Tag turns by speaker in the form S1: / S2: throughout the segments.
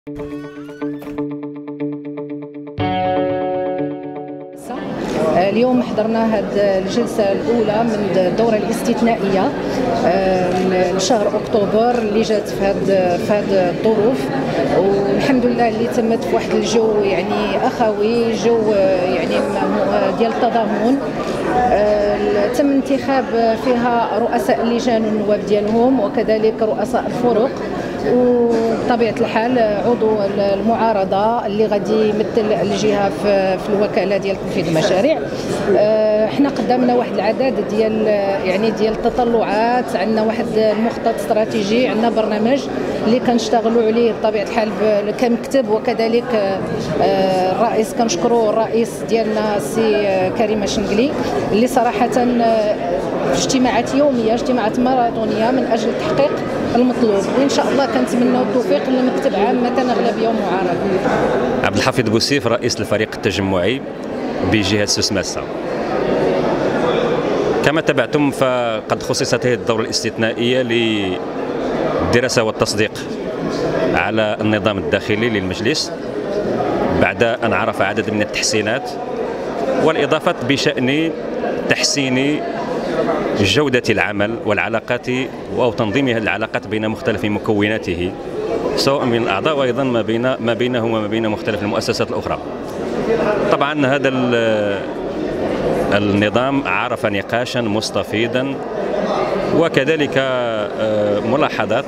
S1: اليوم حضرنا هذه الجلسة الأولى من الدورة الاستثنائية لشهر أكتوبر اللي جات في هذه الظروف، والحمد لله اللي تمت في واحد الجو يعني أخوي، جو يعني ديال التضامن. تم انتخاب فيها رؤساء اللجان والنواب ديالهم وكذلك رؤساء الفرق، وبطبيعة الحال عضو المعارضة اللي غادي يمثل الجهة في الوكالة ديال تنفيذ المشاريع. احنا قدامنا واحد العدد ديال التطلعات، عندنا واحد المخطط استراتيجي، عندنا برنامج اللي كنشتغلوا عليه بطبيعة الحال كمكتب، وكذلك الرئيس كنشكروا الرئيس ديالنا السي كريم الشنقلي اللي صراحة في اجتماعات يومية، اجتماعات ماراثونية من أجل تحقيق المطلوب، وإن شاء الله كنتمنوا التوفيق للمكتب عامة أغلبية ومعارضة.
S2: عبد الحفيظ بوسيف، رئيس الفريق التجمعي بجهة سوس ماسة. كما تابعتم فقد خصصت هذه الدورة الاستثنائية للدراسة والتصديق على النظام الداخلي للمجلس بعد أن عرف عدد من التحسينات والإضافات بشأن تحسين جودة العمل والعلاقات أو تنظيم العلاقات بين مختلف مكوناته سواء من الأعضاء وأيضا ما بينه وما بين مختلف المؤسسات الأخرى. طبعا هذا النظام عرف نقاشا مستفيضا وكذلك ملاحظات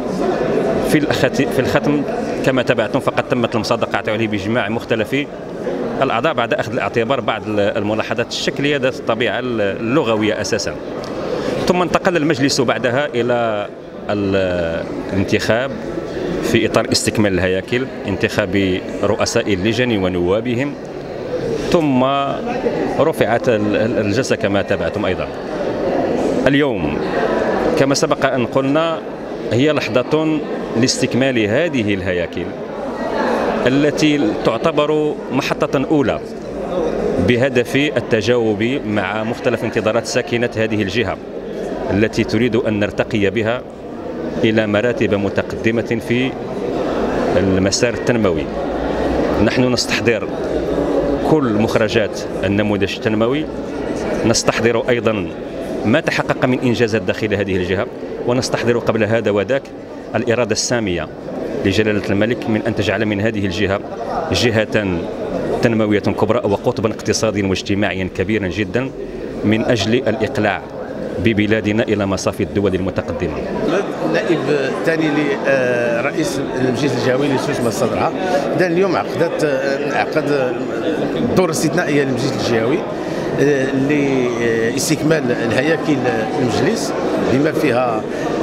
S2: في الختم. كما تابعتم فقد تمت المصادقة عليه بإجماع مختلف الأعضاء بعد أخذ الاعتبار بعض الملاحظات الشكلية ذات الطبيعة اللغوية أساسا. ثم انتقل المجلس بعدها إلى الانتخاب في إطار استكمال الهياكل، انتخاب رؤساء اللجان ونوابهم، ثم رفعت الجلسة كما تابعتم أيضا. اليوم كما سبق أن قلنا هي لحظة لاستكمال هذه الهياكل التي تعتبر محطة أولى بهدف التجاوب مع مختلف انتظارات ساكنة هذه الجهة التي تريد أن نرتقي بها إلى مراتب متقدمة في المسار التنموي. نحن نستحضر كل مخرجات النموذج التنموي، نستحضر أيضا ما تحقق من إنجازات داخل هذه الجهة، ونستحضر قبل هذا وذاك الإرادة السامية لجلالة الملك من أن تجعل من هذه الجهة جهة تنموية كبرى وقطبا اقتصاديا واجتماعيا كبيرا جدا من أجل الإقلاع ببلادنا إلى مصاف الدول المتقدمة.
S3: النائب الثاني لرئيس المجلس الجهوي لسوس ماسة الصدرة، اليوم عقد دورة استثنائية للمجلس الجهوي لاستكمال الهياكل المجلس بما فيها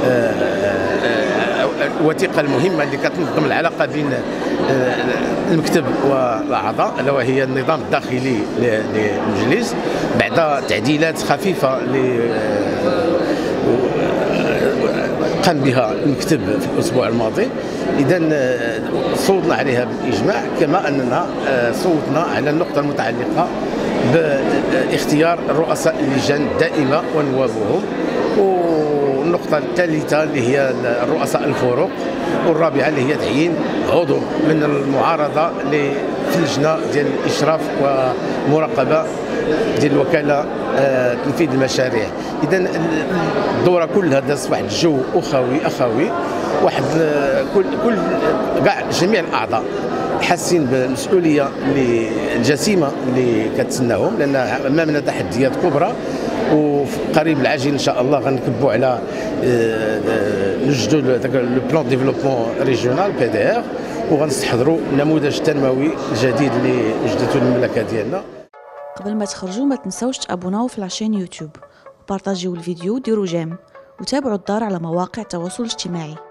S3: الوثيقة المهمة اللي كتنظم العلاقة بين المكتب والأعضاء، ألا وهي النظام الداخلي للمجلس بعد تعديلات خفيفة قام بها المكتب في الأسبوع الماضي. إذا صوتنا عليها بالإجماع، كما أننا صوتنا على النقطة المتعلقة باختيار رؤساء اللجان الدائمة ونوابهم، والنقطة الثالثة اللي هي رؤساء الفرق، والرابعة اللي هي تعيين عضو من المعارضة في اللجنة ديال الإشراف ومراقبة ديال الوكالة تنفيذ المشاريع. إذا الدورة كلها دازت واحد الجو أخوي، واحد كل كاع جميع الأعضاء حاسين بالمسؤولية الجسيمة اللي كتسناهم، لأن أمامنا تحديات كبرى، وفي قريب العاجل ان شاء الله غنكبوا على نجدوا لو بلان ديفلوبمون ريجيونال PDR، وغنستحضروا النموذج التنموي الجديد اللي وجدته المملكه ديالنا.
S4: قبل ما تخرجوا ما تنسوش تابوناو في لاشين يوتيوب وبارطاجيو الفيديو وديروا جيم، وتابعوا الدار على مواقع التواصل الاجتماعي.